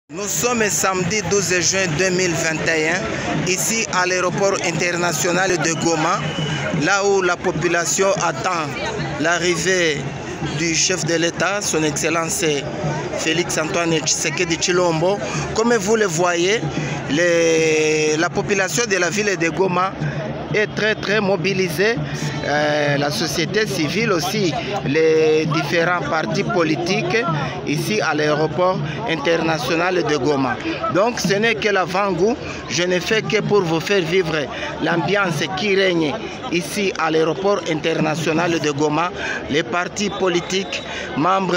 Nous sommes samedi 12 juin 2021, ici à l'aéroport international de Goma, là où la population attend l'arrivée du chef de l'État, son Excellence Félix Antoine Tshisekedi Tshilombo. Comme vous le voyez, la population de la ville de Goma est très mobilisée. La société civile aussi, les différents partis politiques ici à l'aéroport international de Goma. Donc ce n'est que l'avant-goût. Je ne fais que pour vous faire vivre l'ambiance qui règne ici à l'aéroport international de Goma. Les partis politiques, membres,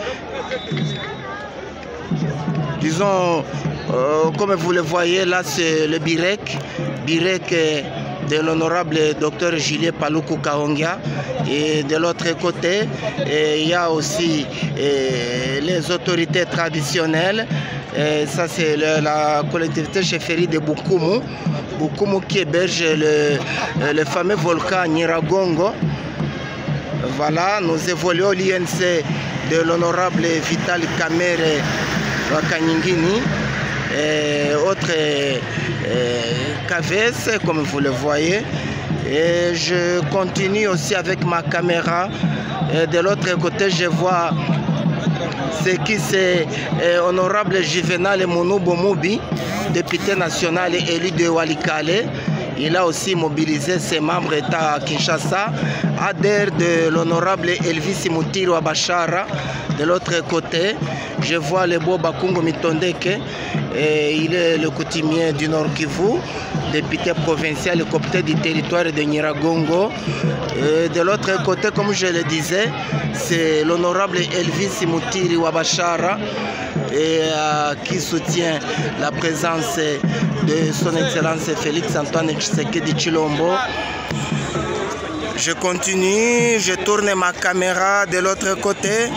disons, comme vous le voyez là, c'est le BIREC de l'honorable docteur Julien Paluku Kahongya, et de l'autre côté il y a aussi les autorités traditionnelles. Ça c'est la collectivité chefferie de Bukumu qui héberge le fameux volcan Nyiragongo. Voilà, nous évoluons l'INC de l'honorable Vital Kamerhe Wakanyingini, autre KVS comme vous le voyez. Et je continue aussi avec ma caméra. Et de l'autre côté, je vois ce qui c'est honorable Juvenal Mounoubo Moubi, député national élu de Walikale. Il a aussi mobilisé ses membres d'État à Kinshasa, adhère de l'honorable Elvis Moutiri Wabachara. De l'autre côté, je vois le beau Bakungo Mitondeke, et il est le coutumier du Nord Kivu, député provincial copté du territoire de Nyiragongo. Et de l'autre côté, comme je le disais, c'est l'honorable Elvis Moutiri Wabachara, qui soutient la présence de son Excellence Félix Antoine Tshisekedi Tshilombo. Je continue, je tourne ma caméra de l'autre côté.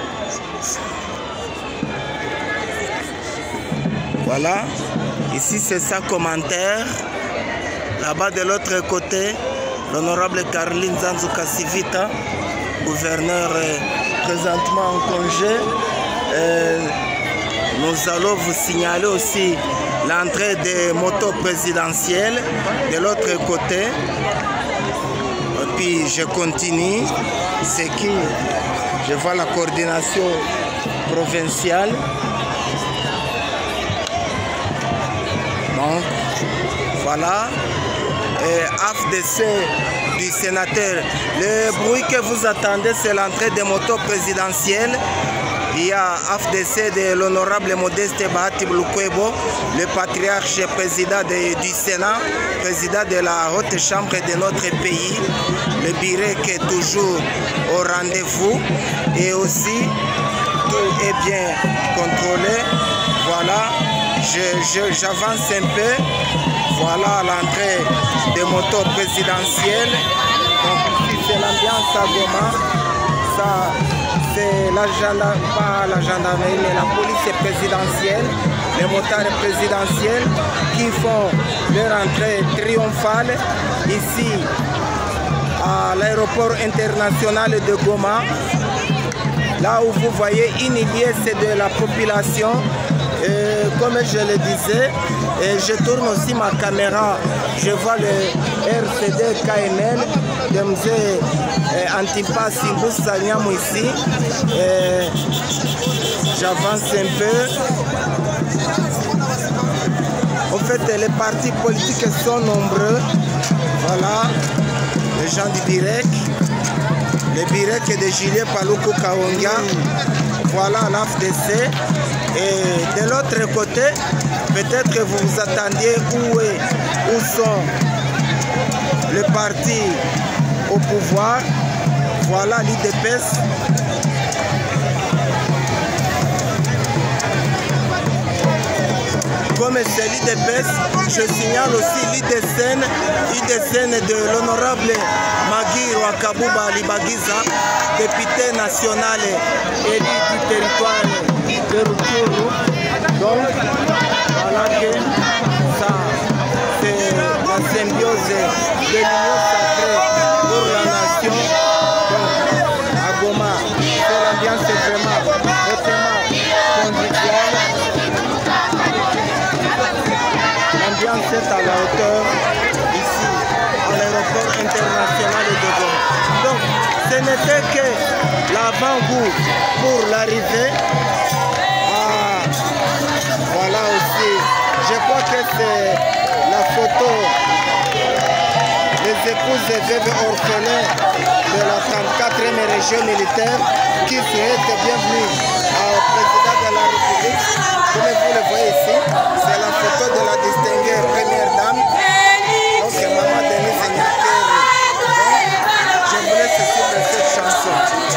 Voilà, ici c'est ça commentaire. Là-bas de l'autre côté, l'honorable Caroline Zanzu Kasivita, gouverneur présentement en congé. Nous allons vous signaler aussi l'entrée des motos présidentielles de l'autre côté. Et puis je continue, c'est qui je vois la coordination provinciale. Donc voilà, AFDC du sénateur. Le bruit que vous attendez, c'est l'entrée des motos présidentielles. Il y a AFDC de l'honorable Modeste Bahati Lukwebo, le patriarche président du Sénat, président de la haute chambre de notre pays. Le BIREC est toujours au rendez-vous et aussi tout est bien contrôlé. Voilà, j'avance un peu. Voilà l'entrée des motos présidentielles. Donc ici c'est l'ambiance à Goma. Ça, c'est pas la gendarmerie, mais la police présidentielle, les motards présidentiels qui font leur entrée triomphale ici à l'aéroport international de Goma. Là où vous voyez une liesse de la population. Comme je le disais, je tourne aussi ma caméra, je vois le RCD KNL de M. Antipas Simboussa Nyamou ici. J'avance un peu. En fait, les partis politiques sont nombreux. Voilà, les gens du BIREC, le BIREC de Julien Paluku Kahongya. Voilà l'AFDC. Et de l'autre côté, peut-être que vous vous attendiez où sont les partis au pouvoir. Voilà l'IDPS. Comme c'est l'IDPS, je signale aussi l'IDCN de l'honorable Magui Rwakabuba Libagiza, député national élu du territoire de Rutshuru. Donc, voilà que ça, c'est la symbiose de l'union sacrée pour la nation. Donc, à Goma, c'est l'ambiance vraiment conviviale. n'était que l'avant-goût pour l'arrivée. Voilà aussi, je crois que c'est la photo des épouses et veuves orphelins de la 34e région militaire qui souhaitent bienvenue au président de la République. Comme vous le voyez ici, c'est la photo de la distinguée première dame. Donc, Maman Denise Nyakeri. Je vous laisse suivre cette chanson.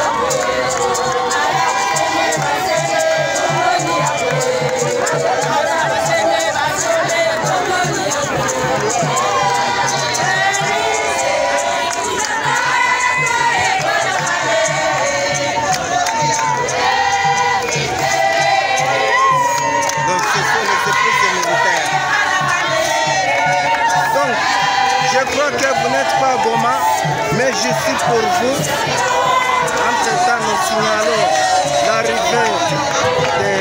Je crois que vous n'êtes pas à Goma, mais je suis pour vous. Entre-temps, nous signalons l'arrivée de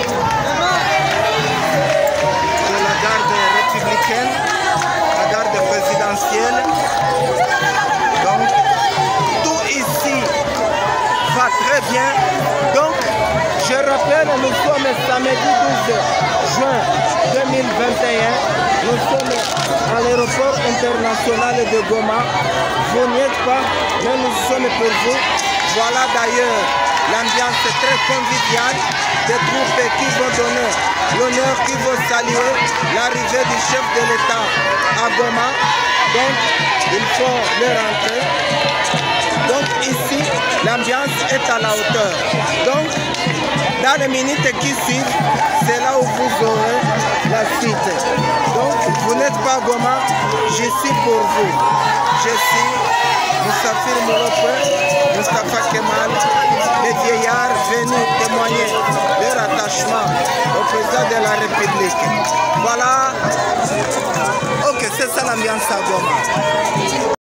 la garde républicaine, la garde présidentielle. Donc, tout ici va très bien. Donc, je rappelle, nous sommes samedi 12 juin 2021. Nous sommes à l'aéroport international de Goma. Vous n'y êtes pas, mais nous sommes pour vous. Voilà d'ailleurs l'ambiance très conviviale des troupes qui vont donner l'honneur, qui vont saluer l'arrivée du chef de l'État à Goma. Donc, il faut le rentrer. Donc ici, l'ambiance est à la hauteur. Donc, dans les minutes qui suivent, c'est là où vous aurez la suite. Donc, vous n'êtes pas à Goma, je suis pour vous. Je suis Moussafir Moulope, Moustapha Kemal, les vieillards venus témoigner leur attachement au président de la République. Voilà. Ok, c'est ça l'ambiance à Goma.